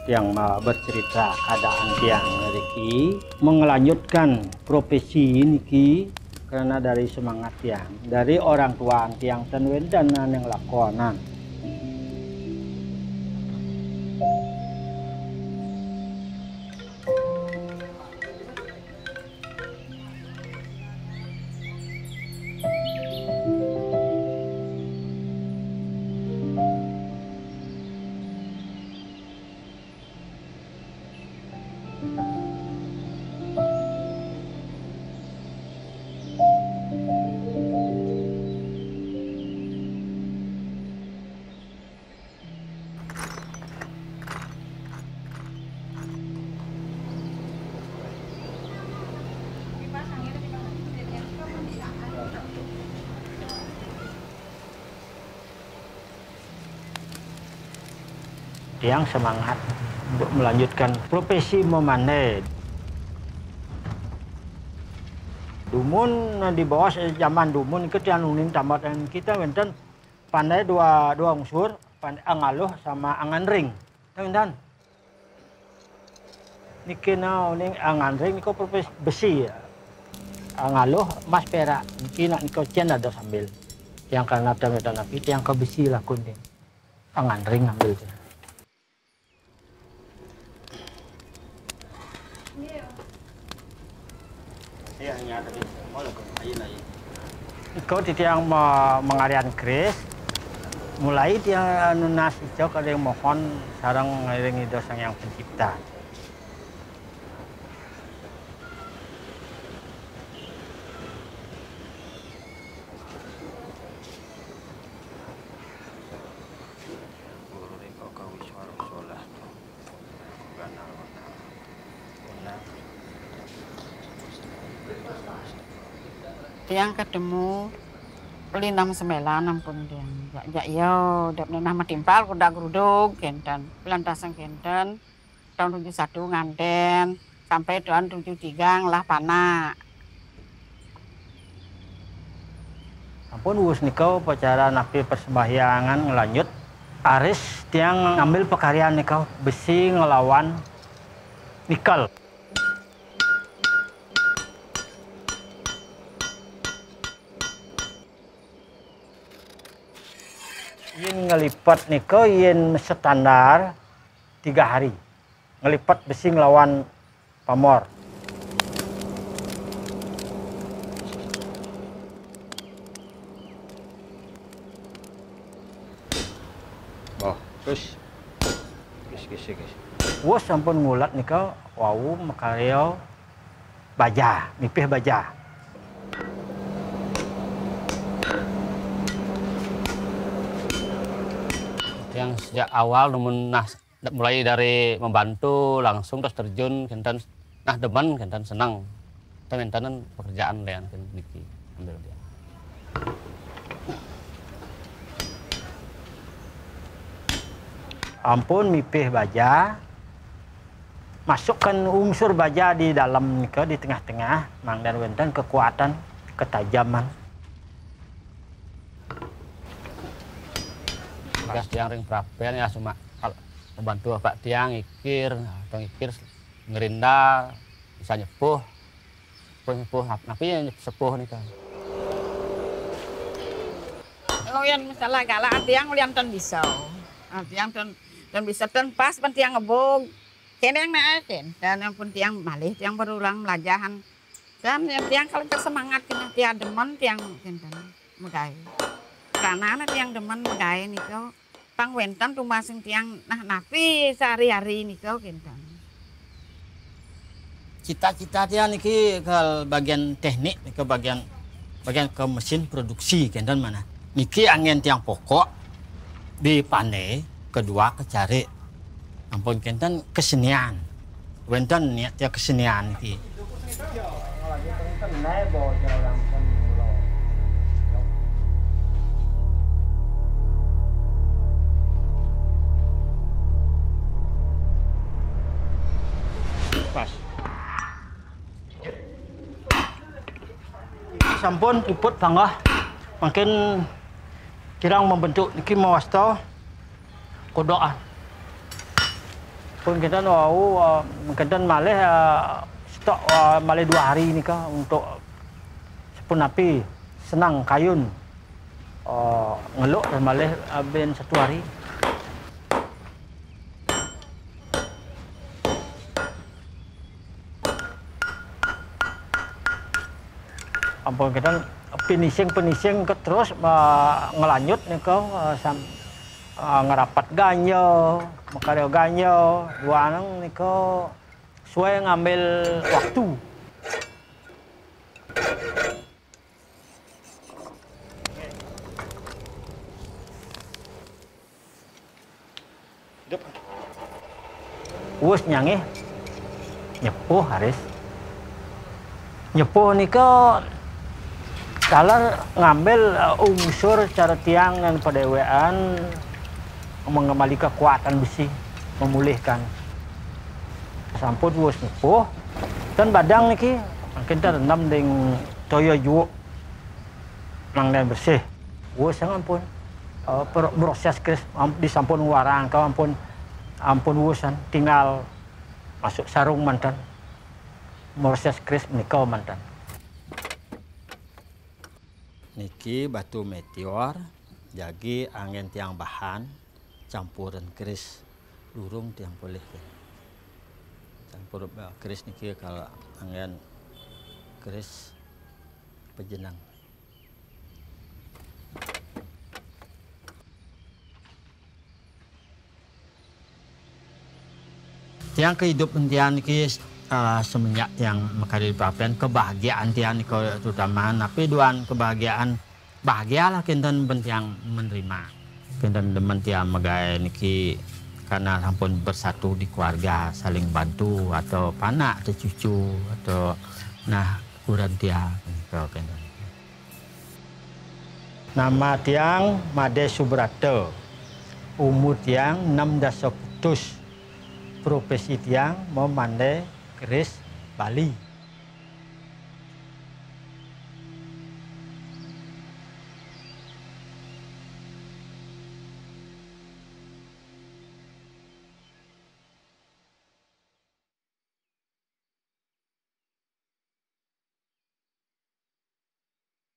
yang bercerita keadaan tiang Riki melanjutkan profesi niki karena dari semangat tiang dari orang tua tiang tenwen dan yang lakonan. Yang semangat untuk melanjutkan profesi memandai. Dumun di bawah zaman dumun itu yang nuning tambatan kita wenten pandai dua unsur, pandai angaluh sama angan ring. Wenten. Niki ning angan ring niko profesi besi ya. Angaluh mas perak. Niki nak niko cen ada sambil. Yang karena dan api yang ke besi lah kuning. Angan ring ambil. Kau yang mengarian Kris, mulai dia nunas hijau ada yang mohon sarang mengiringi dosa yang pencipta. Tiang ketemu pelinam semelan ampun tiang. Ya yo, dap nama timpal kuda geruduk kenten, pelantasan kenten tahun 71 nganten sampai tahun 73 lah pana. Ampun wus nikau pacara napi persembahyangan ngelanjut aris tiang ngambil pekaryan nikau besi ngelawan nikel. Yin ngelipat niko yin standar 3 hari. Ngelipat besi ngelawan pamor. Oh, terus. Kis. Wos sampun ngulat niko wau makaryo baja, mipih baja. Yang sejak awal mulai dari membantu langsung terus terjun kenten demen kenten senang kenten pekerjaan lean niki ambil dia. Ampun mipih baja, masukkan unsur baja di dalam nika di tengah-tengah mang dan wenten kekuatan ketajaman. Gas tiang ring prapen ya cuma kalau membantu bapak tiang ikir atau ikir ngerinda bisa nyepuh tapi ya sepuh nih kan. Kalau yang misalnya galak tiang lian tan bisa, tiang tan bisa tan pas pan tiang ngebog, kene yang naik dan yang pun tiang malih tiang berulang melajahan dan yang tiang kalau bersemangat kena tiang demen tiang kenten megai. Karena tiang demen megai nih kau. Pang wenten rumah sing tiang napi sehari-hari niko kenten. Cita-cita dia niki ke bagian teknik, ke bagian ke mesin produksi kenten mana. Niki angin tiang pokok dipandai, kedua kecari. Ampun kenten kesenian. Wenten niat dia kesenian niki. Pas. Sampun puput panggah. Makin kirang membentuk niki mawasta kodoan. Pun kita tahu kita malih stok malih 2 hari ini kah untuk sepun api senang kayun ngeluk dan malih ben 1 hari. Ampun kita finishing ke terus ngelanjut nih kau ngerapat ganyo, makareo ganyo, dua nang nih kau sesuai ngambil waktu. Wus nyangi nyepuh haris. Nyepuh nih kau kalau ngambil unsur cara tiang dan pedewean mengembali kekuatan besi, memulihkan. Sampun wus nyepuh dan badang niki kita rendam dengan toyo juuk nang dan bersih. Wus ampun proses Kris disampun warang kau ampun wusan tinggal masuk sarung mantan. Proses Kris menikau mantan. Niki batu meteor, jadi angin tiang bahan, campuran Kris, durung tiang boleh. Campur Kris niki kalau angin Kris pejenang. Tiang kehidupan tiang niki semenjak yang makadil prapian kebahagiaan tiang niko terutama tapi duan kebahagiaan bahagialah kinten bentiang menerima kinten demen tiang megai niki karena sampun bersatu di keluarga saling bantu atau panak atau cucu atau nah kurang tiang niko kinten. Nama tiang Made Subrata, umur tiang 16 putus, profesi tiang memandai Kris Bali.